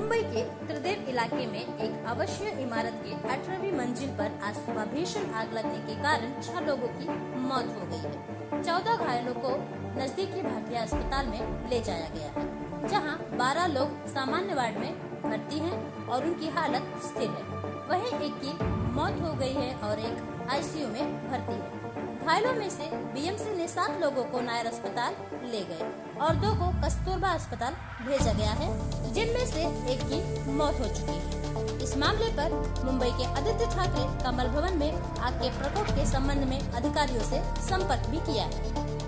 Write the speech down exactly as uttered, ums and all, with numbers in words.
मुंबई के त्रिदेव इलाके में एक आवासीय इमारत के अठारहवीं मंजिल पर आज सुबह भीषण आग लगने के कारण छह लोगों की मौत हो गई है। चौदह घायलों को नजदीकी भाटिया अस्पताल में ले जाया गया है, जहां बारह लोग सामान्य वार्ड में भर्ती हैं और उनकी हालत स्थिर है। वहीं एक की मौत हो गई है और एक आईसीयू में भर्ती है। घायलों में से बीएमसी ने सात लोगों को नायर अस्पताल ले गए और दो को कस्तूरबा अस्पताल भेजा गया है, जिनमें से एक की मौत हो चुकी है। इस मामले पर मुंबई के आदित्य ठाकरे कमल भवन में आग के प्रकोप के संबंध में अधिकारियों से संपर्क भी किया है।